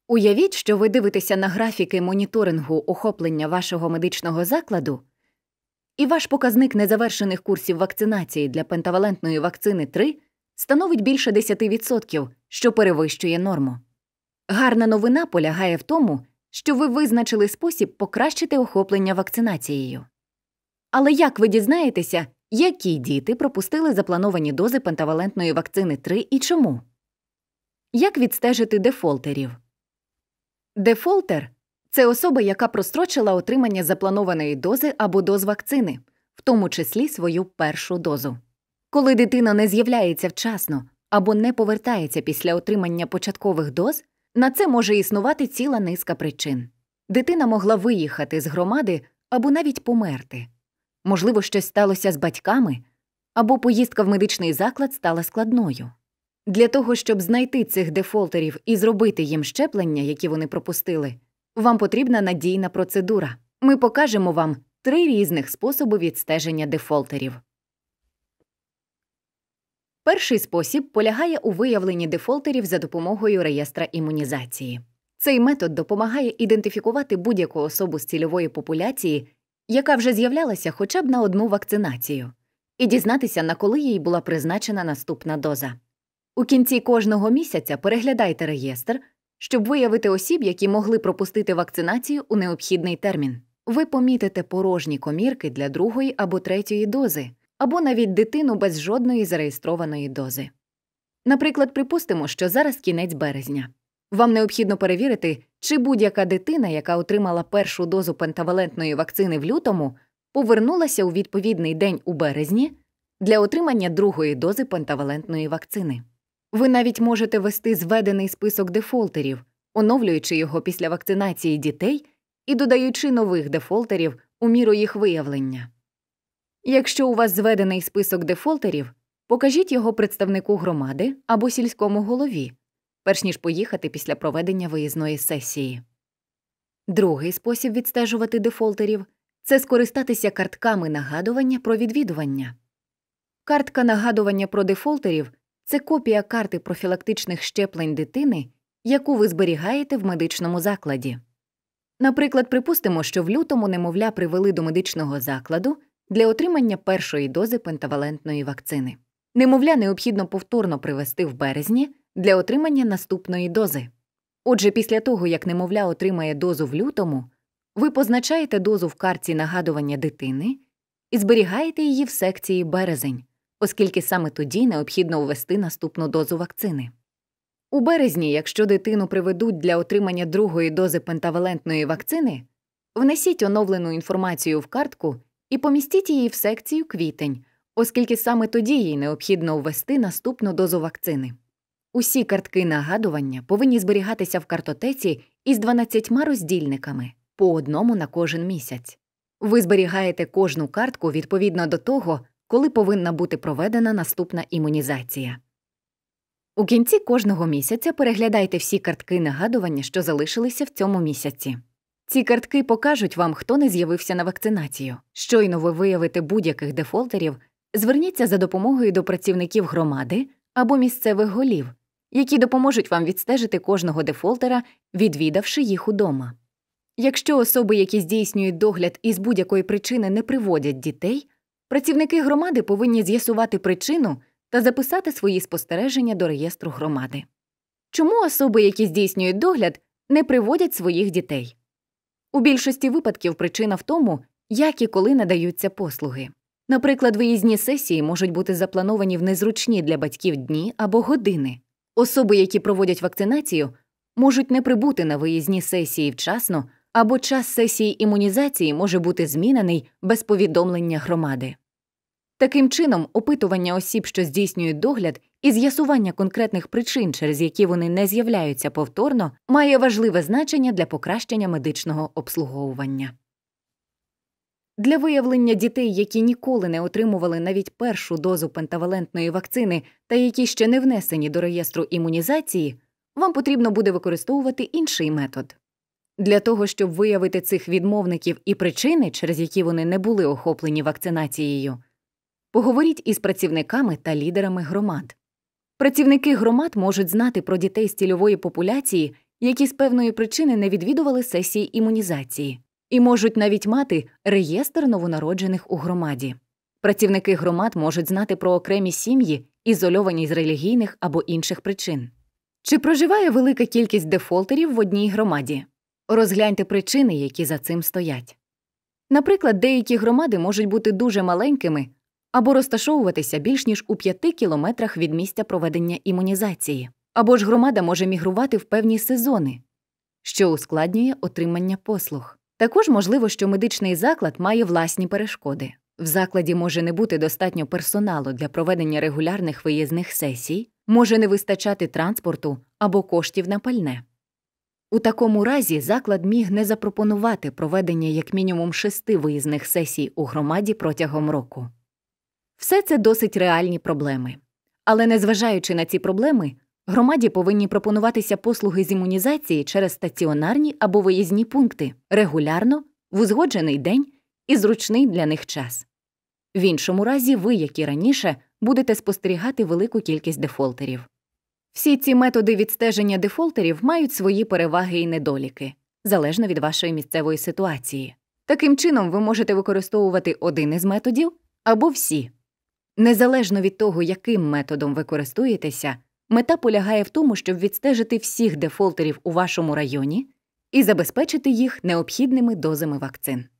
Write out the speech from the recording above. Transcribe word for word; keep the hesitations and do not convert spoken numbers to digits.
Уявіть, що ви дивитеся на графіки моніторингу охоплення вашого медичного закладу, і ваш показник незавершених курсів вакцинації для пентавалентної вакцини три становить більше десять відсотків, що перевищує норму. Гарна новина полягає в тому, що ви визначили спосіб покращити охоплення вакцинацією. Але як ви дізнаєтеся, які діти пропустили заплановані дози пентавалентної вакцини три і чому? Як відстежити дефолтерів? Дефолтер – це особа, яка прострочила отримання запланованої дози або доз вакцини, в тому числі свою першу дозу. Коли дитина не з'являється вчасно або не повертається після отримання початкових доз, на це може існувати ціла низка причин. Дитина могла виїхати з громади або навіть померти. Можливо, щось сталося з батьками, або поїздка в медичний заклад стала складною. Для того, щоб знайти цих дефолтерів і зробити їм щеплення, які вони пропустили, вам потрібна надійна процедура. Ми покажемо вам три різних способи відстеження дефолтерів. Перший спосіб полягає у виявленні дефолтерів за допомогою реєстра імунізації. Цей метод допомагає ідентифікувати будь-яку особу з цільової популяції, яка вже з'являлася хоча б на одну вакцинацію, і дізнатися, на коли їй була призначена наступна доза. У кінці кожного місяця переглядайте реєстр, щоб виявити осіб, які могли пропустити вакцинацію у необхідний термін. Ви помітите порожні комірки для другої або третьої дози, або навіть дитину без жодної зареєстрованої дози. Наприклад, припустимо, що зараз кінець березня. Вам необхідно перевірити, чи будь-яка дитина, яка отримала першу дозу пентавалентної вакцини в лютому, повернулася у відповідний день у березні для отримання другої дози пентавалентної вакцини. Ви навіть можете вести зведений список дефолтерів, оновлюючи його після вакцинації дітей і додаючи нових дефолтерів у міру їх виявлення. Якщо у вас зведений список дефолтерів, покажіть його представнику громади або сільському голові, перш ніж поїхати після проведення виїзної сесії. Другий спосіб відстежувати дефолтерів – це скористатися картками нагадування про відвідування. Картка нагадування про дефолтерів – це копія карти профілактичних щеплень дитини, яку ви зберігаєте в медичному закладі. Наприклад, припустимо, що в лютому немовля привели до медичного закладу для отримання першої дози пентавалентної вакцини. Немовля необхідно повторно привезти в березні для отримання наступної дози. Отже, після того, як немовля отримає дозу в лютому, ви позначаєте дозу в картці нагадування дитини і зберігаєте її в секції «Березень», оскільки саме тоді необхідно ввести наступну дозу вакцини. У березні, якщо дитину приведуть для отримання другої дози пентавалентної вакцини, внесіть оновлену інформацію в картку і помістіть її в секцію «Квітень», оскільки саме тоді їй необхідно ввести наступну дозу вакцини. Усі картки нагадування повинні зберігатися в картотеці із дванадцятьма роздільниками, по одному на кожен місяць. Ви зберігаєте кожну картку відповідно до того, коли повинна бути проведена наступна імунізація. У кінці кожного місяця переглядайте всі картки нагадування, що залишилися в цьому місяці. Ці картки покажуть вам, хто не з'явився на вакцинацію. Щойно ви виявите будь-яких дефолтерів, зверніться за допомогою до працівників громади або місцевих голів, які допоможуть вам відстежити кожного дефолтера, відвідавши їх удома. Якщо особи, які здійснюють догляд із будь-якої причини, не приводять дітей, працівники громади повинні з'ясувати причину та записати свої спостереження до реєстру громади. Чому особи, які здійснюють догляд, не приводять своїх дітей? У більшості випадків причина в тому, як і коли надаються послуги. Наприклад, виїзні сесії можуть бути заплановані в незручні для батьків дні або години. Особи, які проводять вакцинацію, можуть не прибути на виїзні сесії вчасно, або час сесії імунізації може бути змінений без повідомлення громади. Таким чином, опитування осіб, що здійснюють догляд, і з'ясування конкретних причин, через які вони не з'являються повторно, має важливе значення для покращення медичного обслуговування. Для виявлення дітей, які ніколи не отримували навіть першу дозу пентавалентної вакцини та які ще не внесені до реєстру імунізації, вам потрібно буде використовувати інший метод. Для того, щоб виявити цих відмовників і причини, через які вони не були охоплені вакцинацією, поговоріть із працівниками та лідерами громад. Працівники громад можуть знати про дітей з цільової популяції, які з певної причини не відвідували сесії імунізації, і можуть навіть мати реєстр новонароджених у громаді. Працівники громад можуть знати про окремі сім'ї, ізольовані з релігійних або інших причин. Чи проживає велика кількість дефолтерів в одній громаді? Розгляньте причини, які за цим стоять. Наприклад, деякі громади можуть бути дуже маленькими або розташовуватися більш ніж у п'яти кілометрах від місця проведення імунізації. Або ж громада може мігрувати в певні сезони, що ускладнює отримання послуг. Також можливо, що медичний заклад має власні перешкоди. В закладі може не бути достатньо персоналу для проведення регулярних виїзних сесій, може не вистачати транспорту або коштів на пальне. У такому разі заклад міг не запропонувати проведення як мінімум шести виїзних сесій у громаді протягом року. Все це досить реальні проблеми. Але незважаючи на ці проблеми, громаді повинні пропонуватися послуги з імунізації через стаціонарні або виїзні пункти, регулярно, в узгоджений день і зручний для них час. В іншому разі ви, як і раніше, будете спостерігати велику кількість дефолтерів. Всі ці методи відстеження дефолтерів мають свої переваги і недоліки, залежно від вашої місцевої ситуації. Таким чином, ви можете використовувати один із методів або всі. Незалежно від того, яким методом ви користуєтеся, мета полягає в тому, щоб відстежити всіх дефолтерів у вашому районі і забезпечити їх необхідними дозами вакцин.